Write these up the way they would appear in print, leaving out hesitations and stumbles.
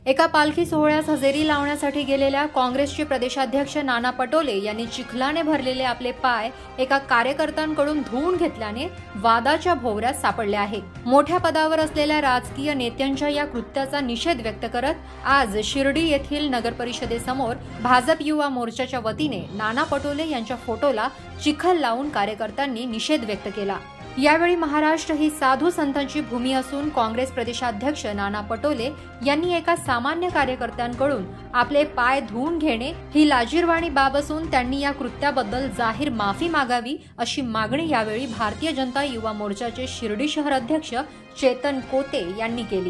एका पालखी सोहळ्यास हजेरी लावण्यासाठी गेलेल्या काँग्रेसचे प्रदेशाध्यक्ष नाना पटोले यांनी चिखलाने भरलेले आपले पाय एका कार्यकर्त्यांकडून धुवून घेतल्याने वादाच्या भोवऱ्यात सापडले आहे। मोठ्या पदावर असलेल्या राजकीय नेत्यांच्या या कृत्याचा निषेध व्यक्त करत आज शिर्डी येथील नगरपरिषदेसमोर भाजप युवा मोर्चाच्या वतीने नाना पटोले यांच्या फोटोला चिखल लावून कार्यकर्त्यांनी निषेध व्यक्त केला। यावेळी महाराष्ट्र ही साधू संतांची भूमी असून काँग्रेस प्रदेशाध्यक्ष नाना पटोले यांनी एका सामान्य कार्यकर्त्यांकडून आपले पाय धुवून घेणे ही लाजिरवाणी बाब असून त्यांनी या कृत्याबद्दल जाहीर माफी मागावी अशी मागणी यावेळी भारतीय जनता युवा मोर्चाचे शिर्डी शहर अध्यक्ष चेतन कोते यांनी केली।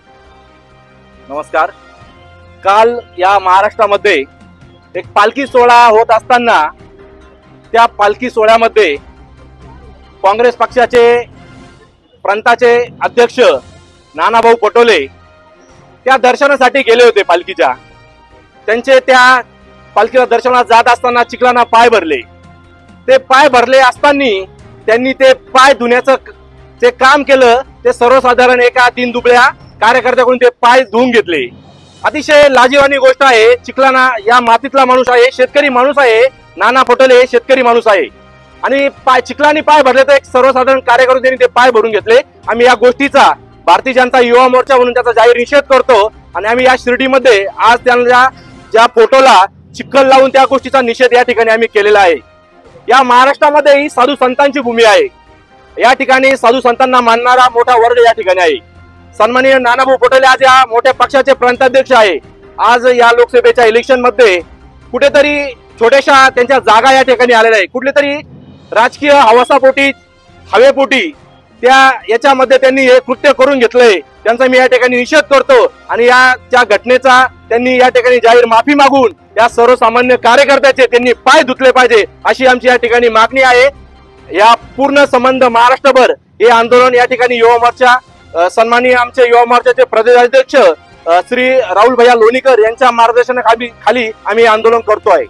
नमस्कार। काल या महाराष्ट्रामध्ये एक पालखी सोहळा होत असताना त्या पालखी सोहळ्यामध्ये काँग्रेस पक्षाचे प्रांताचे अध्यक्ष नानाभाऊ पटोले त्या दर्शनासाठी गेले होते पालखीच्या। त्यांचे त्या पालखीला दर्शनाला जात असताना चिखलाना पाय भरले। ते पाय भरले असताना त्यांनी ते पाय धुण्याचं जे काम केलं ते सर्वसाधारण एका दीनदुबळ्या कार्यकर्त्याकडून ते पाय धुवून घेतले। अतिशय लाजिरवाणी गोष्ट आहे। चिखलाना या मातीतला माणूस आहे, शेतकरी माणूस आहे। नाना पटोले हे शेतकरी माणूस आहे आणि चिखलानी पाय भरले तर एक सर्वसाधारण कार्यकर्त्यांनी ते पाय भरून घेतले। आम्ही या गोष्टीचा भारतीय जनता युवा मोर्चा म्हणून त्याचा जाहीर निषेध करतो आणि आम्ही या शिर्डीमध्ये आज त्यांना ज्या फोटोला चिखल लावून त्या गोष्टीचा निषेध या ठिकाणी आम्ही केलेला आहे। या महाराष्ट्रामध्ये ही साधू संतांची भूमी आहे। या ठिकाणी साधू संतांना मानणारा मोठा वर्ग या ठिकाणी आहे। सन्माननीय नानाभाऊ पटोले आज या मोठ्या पक्षाचे प्रांताध्यक्ष आहे। आज या लोकसभेच्या इलेक्शन मध्ये कुठेतरी छोट्याशा त्यांच्या जागा या ठिकाणी आलेल्या आहे। कुठलेतरी राजकीय हवासापोटी हवेपोटी याच्यामध्ये त्यांनी हे कृत्य करून घेतलंय। त्यांचा मी या ठिकाणी निषेध करतो आणि या घटनेचा त्यांनी या ठिकाणी जाहीर माफी मागून या सर्वसामान्य कार्यकर्त्याचे त्यांनी पाय धुतले पाहिजे अशी आमची या ठिकाणी मागणी आहे। या पूर्ण संबंध महाराष्ट्रभर हे आंदोलन या ठिकाणी युवा मोर्चा सन्माननीय आमचे युवा मोर्चाचे प्रदेशाध्यक्ष श्री राहुल भैया लोणीकर यांच्या मार्गदर्शनाखाली आम्ही आंदोलन करतोय।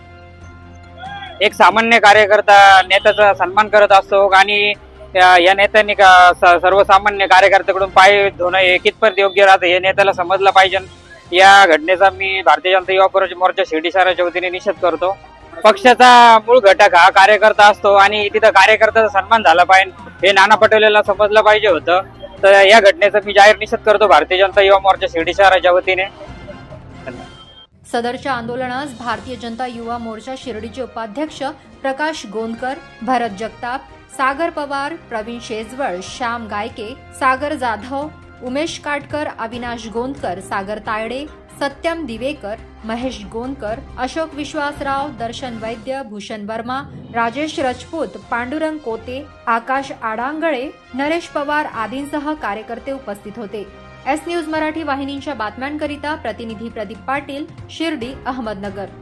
एक सामान्य कार्यकर्ता नेत्याचा सन्मान करत असतो आणि या नेत्यांनी सर्वसामान्य कार्यकर्त्याकडून पाय धुणं हे कितपत योग्य राहतं हे नेत्याला समजलं पाहिजे। या घटनेचा मी भारतीय जनता युवा मोर्चा शिर्डी शहराच्या वतीने निषेध करतो। पक्षाचा मूळ घटक हा कार्यकर्ता असतो आणि तिथं कार्यकर्त्याचा सन्मान झाला पाहिजे हे नाना पटोलेला समजलं पाहिजे होतं। तर या घटनेचा मी जाहीर निषेध करतो भारतीय जनता युवा मोर्चा शिर्डी शहराच्या वतीने। सदरच्या आंदोलनास भारतीय जनता युवा मोर्चा शिर्डीचे उपाध्यक्ष प्रकाश गोंदकर, भरत जगताप, सागर पवार, प्रवीण शेजवळ, श्याम गायके, सागर जाधव, उमेश काटकर, अविनाश गोंदकर, सागर तायडे, सत्यम दिवेकर, महेश गोंदकर, अशोक विश्वासराव, दर्शन वैद्य, भूषण वर्मा, राजेश राजपूत, पांडुरंग कोते, आकाश आडांगळे, नरेश पवार आदींसह कार्यकर्ते उपस्थित होते। एस न्यूज मराठी वाहिनीच्या बातम्यांकरिता प्रतिनिधी प्रदीप पाटील, शिर्डी, अहमदनगर।